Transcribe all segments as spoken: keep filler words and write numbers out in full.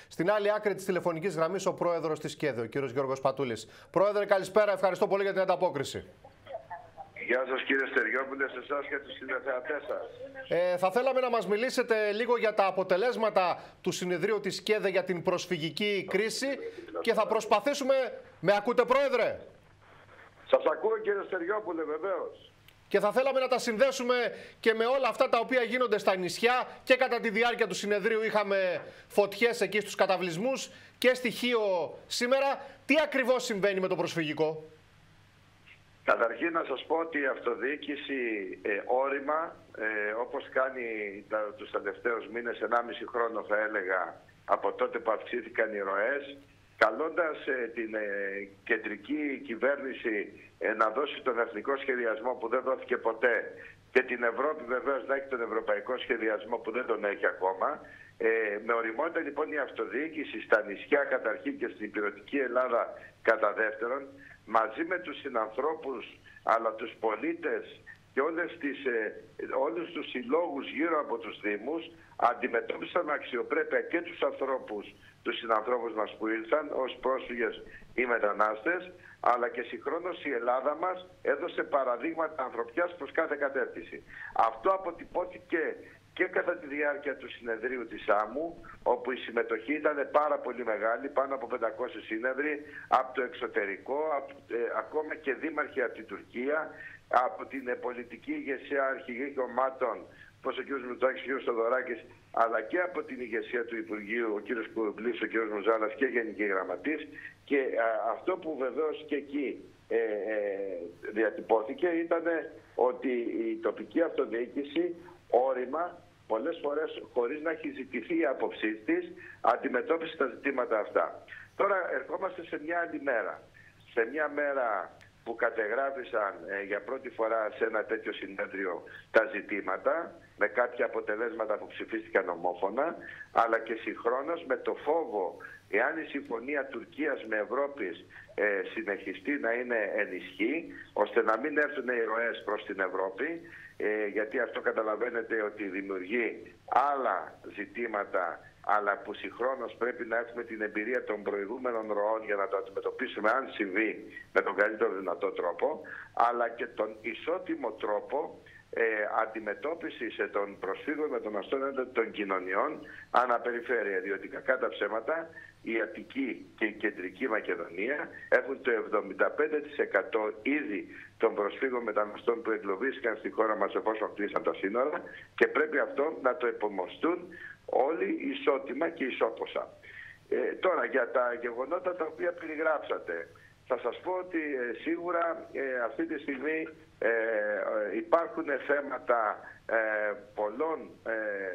Στην άλλη άκρη της τηλεφωνικής γραμμής ο πρόεδρος της ΚΕΔΕ, ο κύριος Γιώργος Πατούλης. Πρόεδρε, καλησπέρα. Ευχαριστώ πολύ για την ανταπόκριση. Γεια σας κύριε Στεριόπουλε, σε εσάς και τους τηλεθεατές σας. Ε, θα θέλαμε να μας μιλήσετε λίγο για τα αποτελέσματα του συνεδρίου της ΚΕΔΕ για την προσφυγική κρίση και θα προσπαθήσουμε... Με ακούτε, πρόεδρε? Σας ακούω κύριε Στεριόπουλε, βεβαίως. Και θα θέλαμε να τα συνδέσουμε και με όλα αυτά τα οποία γίνονται στα νησιά και κατά τη διάρκεια του συνεδρίου είχαμε φωτιές εκεί στους καταβλισμούς και στοιχείο σήμερα. Τι ακριβώς συμβαίνει με το προσφυγικό? Καταρχήν να σας πω ότι η αυτοδιοίκηση ε, όρημα, ε, όπως κάνει τα, τους τελευταίους μήνες, ενάμιση χρόνο θα έλεγα, από τότε που αυξήθηκαν οι ροές, καλώντας ε, την ε, κεντρική κυβέρνηση ε, να δώσει τον εθνικό σχεδιασμό που δεν δόθηκε ποτέ και την Ευρώπη βεβαίως να έχει τον ευρωπαϊκό σχεδιασμό που δεν τον έχει ακόμα, ε, με οριμότητα λοιπόν η αυτοδιοίκηση στα νησιά καταρχήν και στην υπηρετική Ελλάδα κατά δεύτερον, μαζί με τους συνανθρώπους αλλά τους πολίτες και όλες τις, ε, όλους τους συλλόγους γύρω από τους Δήμους αντιμετώπισαν με αξιοπρέπεια και τους ανθρώπους, τους συνανθρώπους μας που ήρθαν ως πρόσφυγες ή μετανάστες, αλλά και συγχρόνως η Ελλάδα μας έδωσε παραδείγματα ανθρωπιάς προς κάθε κατεύθυνση. Αυτό αποτυπώθηκε και κατά τη διάρκεια του συνεδρίου της άμμου, όπου η συμμετοχή ήταν πάρα πολύ μεγάλη, πάνω από πεντακόσιοι σύνεδροι, από το εξωτερικό, από, ε, ακόμα και δήμαρχοι από την Τουρκία, από την ε, πολιτική ηγεσία αρχηγή κομμάτων, όπως ο κ. Μητσοτάκης, ο κ. Θοδωράκης, αλλά και από την ηγεσία του Υπουργείου, ο κ. Κουρουμπλής, ο κ. Μουζάλας και Γενική Γραμματής. Και α, αυτό που βεβαίως και εκεί ε, ε, διατυπώθηκε ήταν ότι η τοπική αυτοδιοίκηση όρημα, πολλές φορές χωρίς να έχει ζητηθεί η άποψή της, αντιμετώπισε τα ζητήματα αυτά. Τώρα ερχόμαστε σε μια άλλη μέρα. Σε μια μέρα που κατεγράφησαν ε, για πρώτη φορά σε ένα τέτοιο συνέδριο τα ζητήματα, με κάποια αποτελέσματα που ψηφίστηκαν ομόφωνα, αλλά και συγχρόνως με το φόβο, εάν η συμφωνία Τουρκίας με Ευρώπης ε, συνεχιστεί να είναι ενισχύ, ώστε να μην έρθουν οι ροές προς την Ευρώπη, ε, γιατί αυτό καταλαβαίνετε ότι δημιουργεί άλλα ζητήματα, αλλά που συγχρόνως πρέπει να έχουμε την εμπειρία των προηγούμενων ροών για να το αντιμετωπίσουμε αν συμβεί με τον καλύτερο δυνατό τρόπο, αλλά και τον ισότιμο τρόπο ε, αντιμετώπισης των προσφύγων μεταναστών των κοινωνιών αναπεριφέρεια, διότι κακά τα ψέματα η Αττική και η Κεντρική Μακεδονία έχουν το εβδομήντα πέντε τοις εκατό ήδη των προσφύγων μεταναστών που εγκλωβίστηκαν στη χώρα μας εφόσον κλείσαν τα σύνορα και πρέπει αυτό να το επομοστούν όλοι ισότιμα και ισόπωσα. Ε, τώρα για τα γεγονότα τα οποία περιγράψατε, θα σας πω ότι ε, σίγουρα ε, αυτή τη στιγμή ε, ε, υπάρχουν θέματα ε, πολλών ε,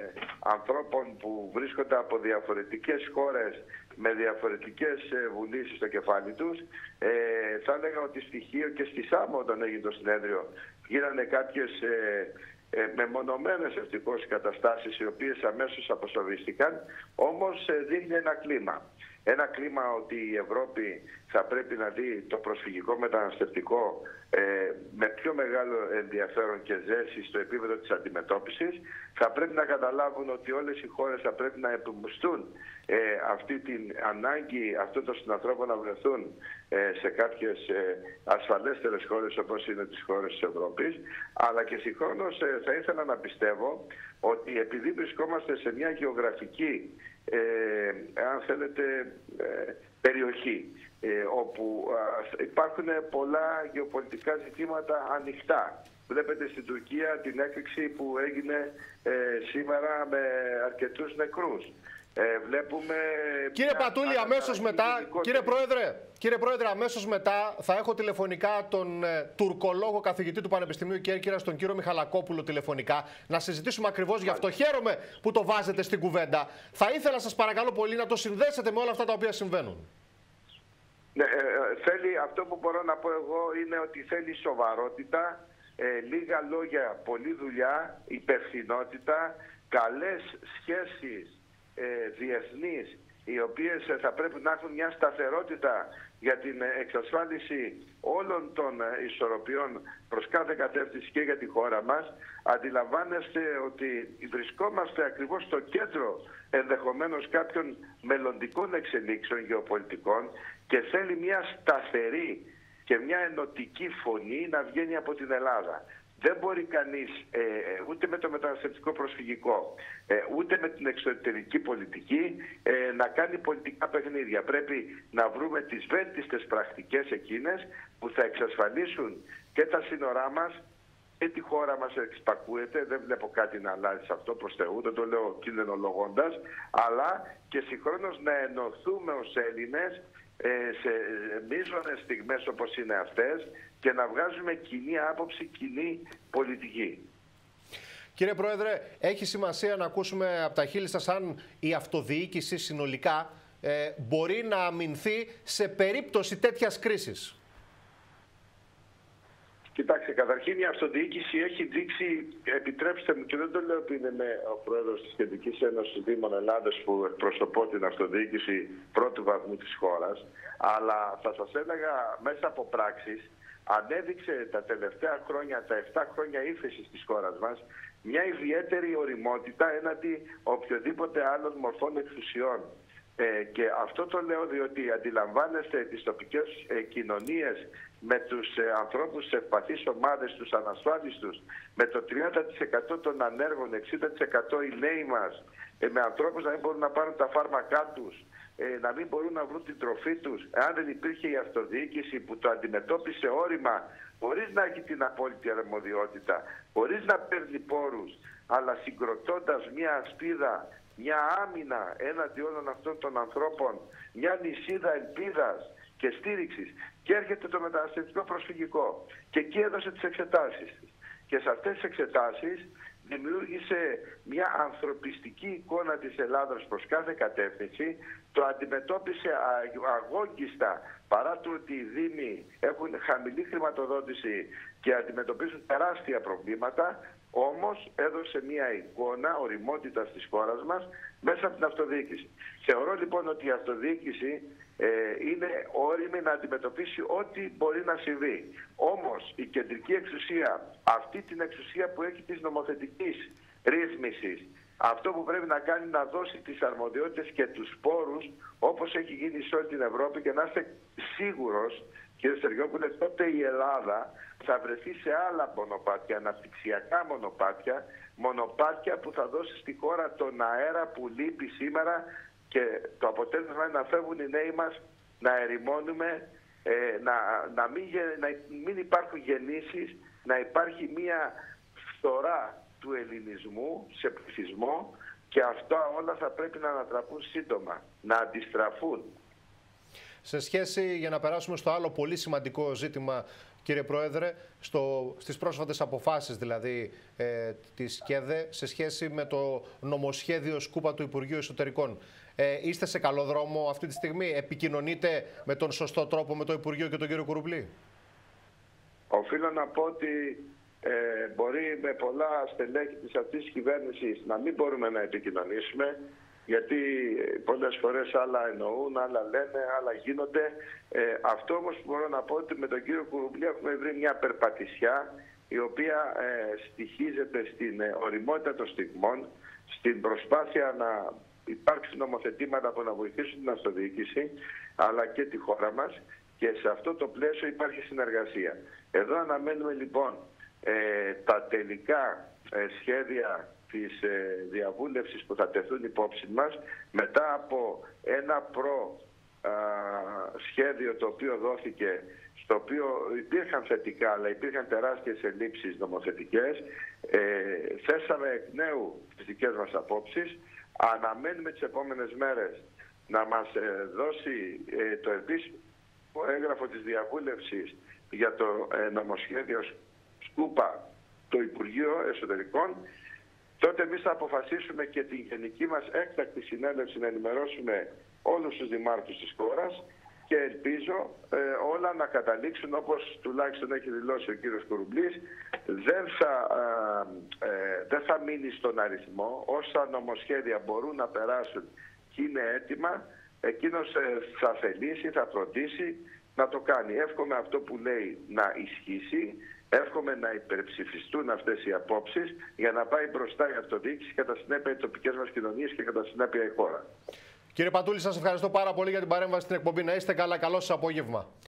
ανθρώπων που βρίσκονται από διαφορετικές χώρες με διαφορετικές ε, βουλήσεις στο κεφάλι τους. Ε, θα έλεγα ότι στοιχείο και στη ΣΑΜΟ όταν έγινε το συνέδριο γίνανε κάποιες ε, ε, μεμονωμένες ευτυχώς καταστάσεις οι οποίες αμέσως αποσοβίστηκαν, όμως ε, δείχνει ένα κλίμα. Ένα κλίμα ότι η Ευρώπη θα πρέπει να δει το προσφυγικό μεταναστευτικό ε, με πιο μεγάλο ενδιαφέρον και ζέση στο επίπεδο της αντιμετώπισης. Θα πρέπει να καταλάβουν ότι όλες οι χώρες θα πρέπει να επιμουστούν ε, αυτή την ανάγκη αυτών των συνανθρώπων να βρεθούν ε, σε κάποιες ε, ασφαλέστερες χώρες όπως είναι τις χώρες της Ευρώπης. Αλλά και συγχρόνως ε, θα ήθελα να πιστεύω ότι επειδή βρισκόμαστε σε μια γεωγραφική Ε, αν θέλετε ε, περιοχή ε, όπου ε, υπάρχουν πολλά γεωπολιτικά ζητήματα ανοιχτά. Βλέπετε στην Τουρκία την έκρηξη που έγινε ε, σήμερα με αρκετούς νεκρούς. Ε, βλέπουμε... Κύριε Πατούλη, αμέσως μετά, κύριε Πρόεδρε, κύριε Πρόεδρε, αμέσως μετά θα έχω τηλεφωνικά τον ε, τουρκολόγο καθηγητή του Πανεπιστημίου Κέρκυρας, τον κύριο Μιχαλακόπουλο τηλεφωνικά, να συζητήσουμε ακριβώς γι' αυτό. Χαίρομαι που το βάζετε στην κουβέντα. Θα ήθελα σας παρακαλώ πολύ να το συνδέσετε με όλα αυτά τα οποία συμβαίνουν. Ναι, ε, θέλει, αυτό που μπορώ να πω εγώ είναι ότι θέλει σοβαρότητα, ε, λίγα λόγια, πολλή δουλειά, υπευθυνότητα, καλές σχέσεις Ε, διεθνείς οι οποίες θα πρέπει να έχουν μια σταθερότητα για την εξασφάλιση όλων των ισορροπιών προς κάθε κατεύθυνση και για τη χώρα μας. Αντιλαμβάνεστε ότι βρισκόμαστε ακριβώς στο κέντρο ενδεχομένως κάποιων μελλοντικών εξελίξεων γεωπολιτικών και θέλει μια σταθερή και μια ενωτική φωνή να βγαίνει από την Ελλάδα. Δεν μπορεί κανείς ε, ούτε με το μεταναστευτικό προσφυγικό, ε, ούτε με την εξωτερική πολιτική ε, να κάνει πολιτικά παιχνίδια. Πρέπει να βρούμε τις βέλτιστες πρακτικές εκείνες που θα εξασφαλίσουν και τα σύνορά μας και τη χώρα μας εξπακούεται. Δεν βλέπω κάτι να αλλάζει σε αυτό, προς Θεού, δεν το λέω κινδυνολογώντας, αλλά και συγχρόνως να ενωθούμε ως Έλληνες σε μείζονες στιγμές όπως είναι αυτές και να βγάζουμε κοινή άποψη, κοινή πολιτική. Κύριε Πρόεδρε, έχει σημασία να ακούσουμε από τα χείλη σας αν η αυτοδιοίκηση συνολικά ε, μπορεί να αμυνθεί σε περίπτωση τέτοιας κρίσης. Κοιτάξτε, καταρχήν η αυτοδιοίκηση έχει δείξει, επιτρέψτε μου, και δεν το λέω ότι είναι με ο πρόεδρος της Κεντρικής Ένωσης Δήμων Ελλάδας που εκπροσωπώ την αυτοδιοίκηση πρώτου βαθμού της χώρας, αλλά θα σας έλεγα μέσα από πράξεις ανέδειξε τα τελευταία χρόνια, τα επτά χρόνια ύφεσης της χώρας μας, μια ιδιαίτερη οριμότητα έναντι οποιοδήποτε άλλων μορφών εξουσιών. Ε, και αυτό το λέω διότι αντιλαμβάνεστε τις τοπικές ε, κοινωνίες με τους ε, ανθρώπους σε ευπαθείς ομάδες, τους ανασφάλιστους, με το τριάντα τοις εκατό των ανέργων, εξήντα τοις εκατό οι νέοι μας, ε, με ανθρώπους να μην μπορούν να πάρουν τα φάρμακά τους, ε, να μην μπορούν να βρουν την τροφή τους. Αν δεν υπήρχε η αυτοδιοίκηση που το αντιμετώπισε όρημα, χωρίς να έχει την απόλυτη αρμοδιότητα, χωρίς να παίρνει πόρους, αλλά συγκροτώντας μια ασπίδα, μια άμυνα έναντι όλων αυτών των ανθρώπων, μια νησίδα ελπίδας και στήριξης, και έρχεται το μεταναστευτικό προσφυγικό και εκεί έδωσε τις εξετάσεις. Και σε αυτές τις εξετάσεις δημιούργησε μια ανθρωπιστική εικόνα της Ελλάδας προς κάθε κατεύθυνση, το αντιμετώπισε αγόγγιστα, παρά το ότι οι Δήμοι έχουν χαμηλή χρηματοδότηση και αντιμετωπίζουν τεράστια προβλήματα, όμως έδωσε μια εικόνα οριμότητας της χώρας μας μέσα από την αυτοδιοίκηση. Θεωρώ λοιπόν ότι η αυτοδιοίκηση ε, είναι όριμη να αντιμετωπίσει ό,τι μπορεί να συμβεί. Όμως η κεντρική εξουσία, αυτή την εξουσία που έχει της νομοθετικής ρύθμισης, αυτό που πρέπει να κάνει να δώσει τις αρμοδιότητες και τους πόρους όπως έχει γίνει σε όλη την Ευρώπη, και να είστε σίγουρος, κύριε Στεριόπουλε, τότε η Ελλάδα θα βρεθεί σε άλλα μονοπάτια, αναπτυξιακά μονοπάτια, μονοπάτια που θα δώσει στη χώρα τον αέρα που λείπει σήμερα, και το αποτέλεσμα είναι να φεύγουν οι νέοι μας, να ερημώνουμε, ε, να, να, μην, να μην υπάρχουν γεννήσεις, να υπάρχει μια φθορά του ελληνισμού σε πληθυσμό, και αυτά όλα θα πρέπει να ανατραπούν σύντομα, να αντιστραφούν. Σε σχέση, για να περάσουμε στο άλλο πολύ σημαντικό ζήτημα, κύριε Πρόεδρε, στο, στις πρόσφατες αποφάσεις δηλαδή ε, της ΚΕΔΕ σε σχέση με το νομοσχέδιο σκούπα του Υπουργείου Εσωτερικών. Ε, είστε σε καλό δρόμο αυτή τη στιγμή? Επικοινωνείτε με τον σωστό τρόπο με το Υπουργείο και τον κύριο Κουρουμπλή? Οφείλω να πω ότι ε, μπορεί με πολλά στελέχη της αυτής της κυβέρνησης να μην μπορούμε να επικοινωνήσουμε, γιατί πολλές φορές άλλα εννοούν, άλλα λένε, άλλα γίνονται. Ε, αυτό όμως που μπορώ να πω, ότι με τον κύριο Κουρουμπλή έχουμε βρει μια περπατησιά η οποία ε, στοιχίζεται στην ε, οριμότητα των στιγμών, στην προσπάθεια να υπάρξουν νομοθετήματα που να βοηθήσουν την αυτοδιοίκηση αλλά και τη χώρα μας, και σε αυτό το πλαίσιο υπάρχει συνεργασία. Εδώ αναμένουμε λοιπόν ε, τα τελικά ε, σχέδια της ε, διαβούλευσης που θα τεθούν υπόψη μας, μετά από ένα προ α, σχέδιο το οποίο δόθηκε, στο οποίο υπήρχαν θετικά αλλά υπήρχαν τεράστιες ελλείψεις νομοθετικές. Ε, θέσαμε εκ νέου τις δικές μας απόψεις. Αναμένουμε τις επόμενες μέρες να μας ε, δώσει ε, το επίσημο έγγραφο της διαβούλευσης για το ε, νομοσχέδιο σκούπα το Υπουργείο Εσωτερικών. Τότε εμείς θα αποφασίσουμε και την γενική μας έκτακτη συνέλευση να ενημερώσουμε όλους τους δημάρχους της χώρας, και ελπίζω ε, όλα να καταλήξουν όπως τουλάχιστον έχει δηλώσει ο κύριος Κουρουμπλής. Δεν θα, ε, ε, δεν θα μείνει στον αριθμό. Όσα νομοσχέδια μπορούν να περάσουν και είναι έτοιμα, εκείνος θα θελήσει, θα φροντίσει να το κάνει. Εύχομαι αυτό που λέει να ισχύσει, εύχομαι να υπερψηφιστούν αυτές οι απόψεις για να πάει μπροστά η αυτοδιοίκηση, κατά συνέπεια οι τοπικές μας κοινωνίες και κατά συνέπεια η χώρα. Κύριε Παντούλη, σας ευχαριστώ πάρα πολύ για την παρέμβαση στην εκπομπή. Να είστε καλά, καλό σας απόγευμα.